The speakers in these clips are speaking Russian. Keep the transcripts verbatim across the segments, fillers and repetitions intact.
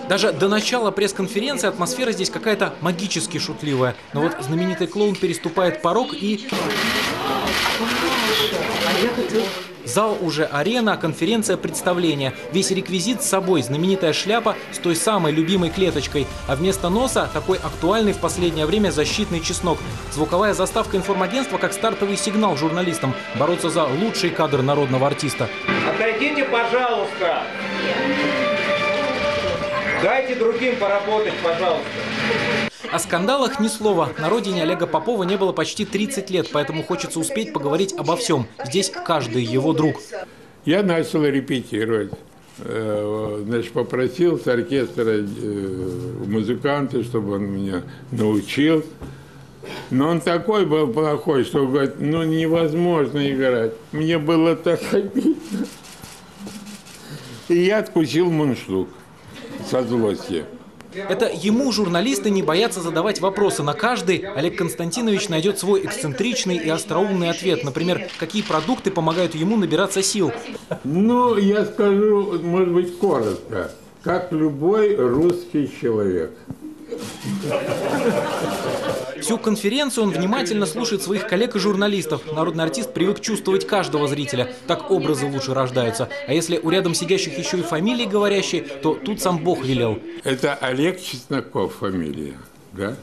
Даже до начала пресс-конференции атмосфера здесь какая-то магически шутливая. Но вот знаменитый клоун переступает порог и... Зал уже арена, конференция, представление. Весь реквизит с собой, знаменитая шляпа с той самой любимой клеточкой. А вместо носа такой актуальный в последнее время защитный чеснок. Звуковая заставка информагентства как стартовый сигнал журналистам бороться за лучший кадр народного артиста. Отойдите, пожалуйста. Дайте другим поработать, пожалуйста. О скандалах ни слова. На родине Олега Попова не было почти тридцать лет, поэтому хочется успеть поговорить обо всем. Здесь каждый его друг. Я начал репетировать. Значит, попросил с оркестра музыканта, чтобы он меня научил. Но он такой был плохой, что говорит, ну невозможно играть. Мне было так обидно. И я откусил мундштук со злости. Это ему журналисты не боятся задавать вопросы. На каждый Олег Константинович найдет свой эксцентричный и остроумный ответ. Например, какие продукты помогают ему набираться сил. Ну, я скажу, может быть, коротко. Как любой русский человек. Всю конференцию он внимательно слушает своих коллег и журналистов. Народный артист привык чувствовать каждого зрителя. Так образы лучше рождаются. А если у рядом сидящих еще и фамилии говорящие, то тут сам Бог велел. Это Олег Чесноков фамилия, да?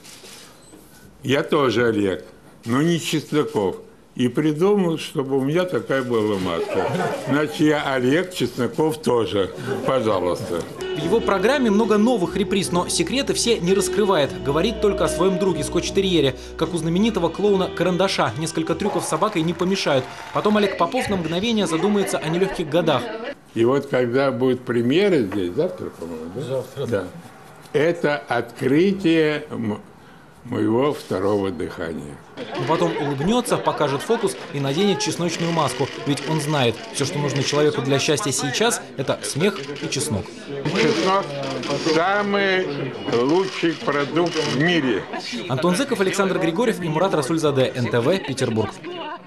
Я тоже Олег, но не Чесноков. И придумал, чтобы у меня такая была маска. Значит, я Олег Чесноков тоже. Пожалуйста. В его программе много новых реприз, но секреты все не раскрывает. Говорит только о своем друге скотч-терьере, как у знаменитого клоуна Карандаша. Несколько трюков с собакой не помешают. Потом Олег Попов на мгновение задумается о нелегких годах. И вот когда будет премьера здесь, завтра, по-моему, да? Завтра. Да. Это открытие моего второго дыхания. Но потом улыбнется, покажет фокус и наденет чесночную маску. Ведь он знает, все, что нужно человеку для счастья сейчас, это смех и чеснок. Чеснок – самый лучший продукт в мире. Антон Зыков, Александр Григорьев и Мурат Расульзаде. эн тэ вэ, Петербург.